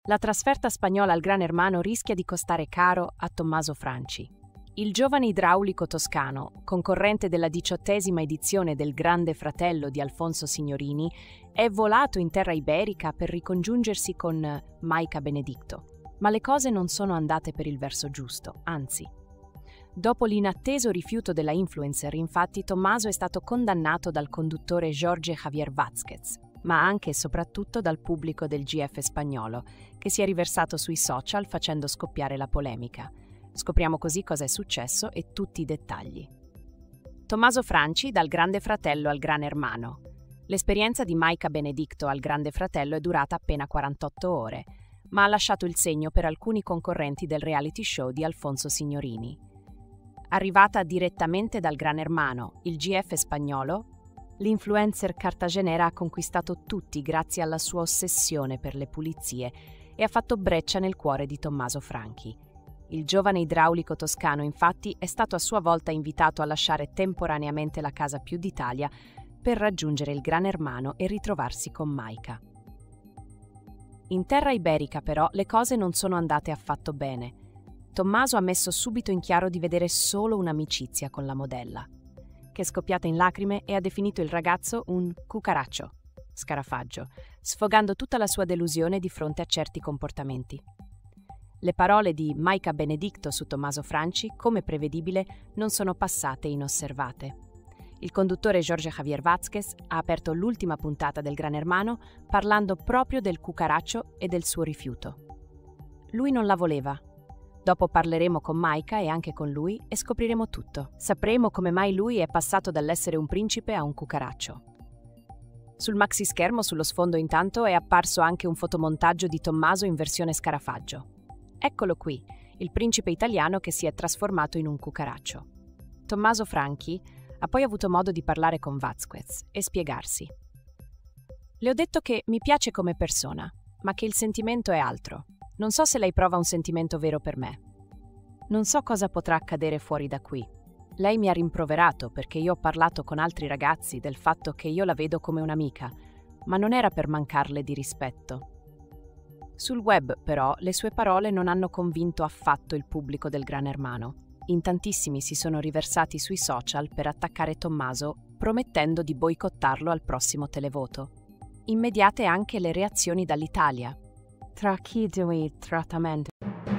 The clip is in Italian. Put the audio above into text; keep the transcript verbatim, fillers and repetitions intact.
La trasferta spagnola al Gran Hermano rischia di costare caro a Tommaso Franci. Il giovane idraulico toscano, concorrente della diciottesima edizione del Grande Fratello di Alfonso Signorini, è volato in terra iberica per ricongiungersi con Maica Benedicto. Ma le cose non sono andate per il verso giusto, anzi. Dopo l'inatteso rifiuto della influencer, infatti, Tommaso è stato condannato dal conduttore Jorge Javier Vázquez, ma anche e soprattutto dal pubblico del G F spagnolo, che si è riversato sui social facendo scoppiare la polemica. Scopriamo così cosa è successo e tutti i dettagli. Tommaso Franci dal Grande Fratello al Gran Hermano. L'esperienza di Maica Benedicto al Grande Fratello è durata appena quarantotto ore, ma ha lasciato il segno per alcuni concorrenti del reality show di Alfonso Signorini. Arrivata direttamente dal Gran Hermano, il G F spagnolo, l'influencer cartagenera ha conquistato tutti grazie alla sua ossessione per le pulizie e ha fatto breccia nel cuore di Tommaso Franchi. Il giovane idraulico toscano, infatti, è stato a sua volta invitato a lasciare temporaneamente la casa più d'Italia per raggiungere il Gran Hermano e ritrovarsi con Maica. In terra iberica, però, le cose non sono andate affatto bene. Tommaso ha messo subito in chiaro di vedere solo un'amicizia con la modella, che è scoppiata in lacrime e ha definito il ragazzo un cucaraccio, scarafaggio, sfogando tutta la sua delusione di fronte a certi comportamenti. Le parole di Maica Benedicto su Tommaso Franci, come prevedibile, non sono passate inosservate. Il conduttore Jorge Javier Vázquez ha aperto l'ultima puntata del Gran Hermano parlando proprio del cucaraccio e del suo rifiuto. Lui non la voleva. Dopo parleremo con Maica e anche con lui e scopriremo tutto. Sapremo come mai lui è passato dall'essere un principe a un cucaraccio. Sul maxi schermo sullo sfondo intanto è apparso anche un fotomontaggio di Tommaso in versione scarafaggio. Eccolo qui, il principe italiano che si è trasformato in un cucaraccio. Tommaso Franchi ha poi avuto modo di parlare con Vázquez e spiegarsi. Le ho detto che mi piace come persona, ma che il sentimento è altro. Non so se lei prova un sentimento vero per me. Non so cosa potrà accadere fuori da qui. Lei mi ha rimproverato perché io ho parlato con altri ragazzi del fatto che io la vedo come un'amica, ma non era per mancarle di rispetto. Sul web, però, le sue parole non hanno convinto affatto il pubblico del Gran Hermano. In tantissimi si sono riversati sui social per attaccare Tommaso, promettendo di boicottarlo al prossimo televoto. Immediate anche le reazioni dall'Italia. Tra chi due trattamento.